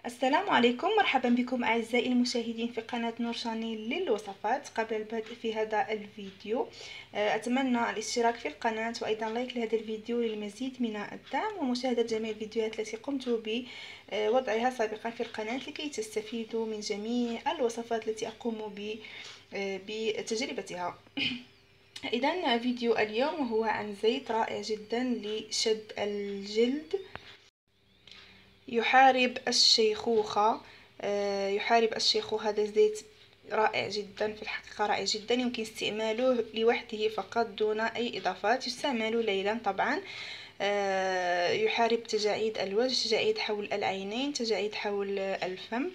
السلام عليكم، مرحبا بكم أعزائي المشاهدين في قناة نور شانيل للوصفات. قبل البدء في هذا الفيديو أتمنى الاشتراك في القناة وأيضا لايك لهذا الفيديو للمزيد من الدعم ومشاهدة جميع الفيديوهات التي قمت بوضعها سابقا في القناة لكي تستفيدوا من جميع الوصفات التي أقوم بتجربتها. إذن فيديو اليوم هو عن زيت رائع جدا لشد الجلد يحارب الشيخوخة. هذا الزيت رائع جدا، في الحقيقة رائع جدا، يمكن استعماله لوحده فقط دون أي إضافات. يستعمل ليلا طبعا. يحارب تجاعيد الوجه، تجاعيد حول العينين، تجاعيد حول الفم.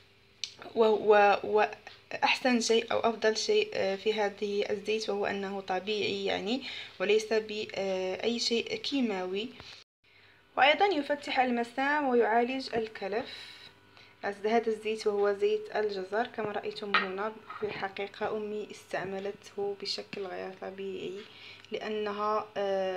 وأحسن شيء أو أفضل شيء في هذه الزيت وهو أنه طبيعي يعني، وليس بأي شيء كيماوي. وأيضا يفتح المسام ويعالج الكلف. هذا الزيت وهو زيت الجزر كما رأيتم هنا. في الحقيقة أمي استعملته بشكل غير طبيعي، لأنها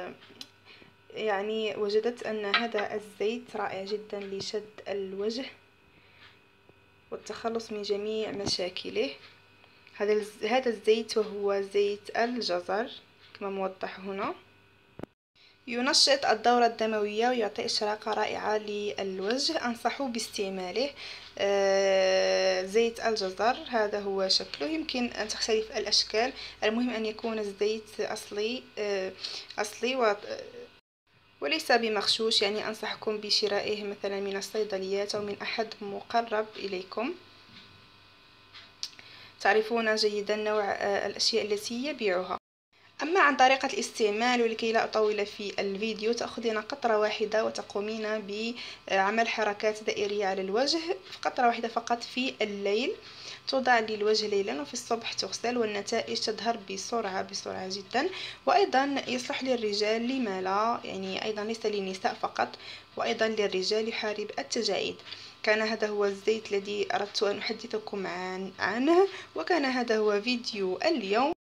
يعني وجدت أن هذا الزيت رائع جدا لشد الوجه والتخلص من جميع مشاكله. هذا الزيت وهو زيت الجزر كما موضح هنا. ينشط الدورة الدموية ويعطي إشراقة رائعة للوجه. أنصح باستعماله. زيت الجزر هذا هو شكله، يمكن أن تختلف الأشكال، المهم أن يكون الزيت أصلي وليس بمغشوش. يعني أنصحكم بشرائه مثلا من الصيدليات أو من أحد مقرب إليكم. تعرفون جيدا نوع الأشياء التي يبيعها. أما عن طريقة الاستعمال، ولكي لا أطول في الفيديو، تأخذين قطرة واحدة وتقومين بعمل حركات دائرية على الوجه، قطرة واحدة فقط في الليل، توضع للوجه ليلا وفي الصبح تغسل، والنتائج تظهر بسرعة جدا. وأيضا يصلح للرجال، لما لا، يعني أيضا ليس للنساء فقط، وأيضا للرجال، يحارب التجاعيد. كان هذا هو الزيت الذي أردت أن أحدثكم عنه، وكان هذا هو فيديو اليوم.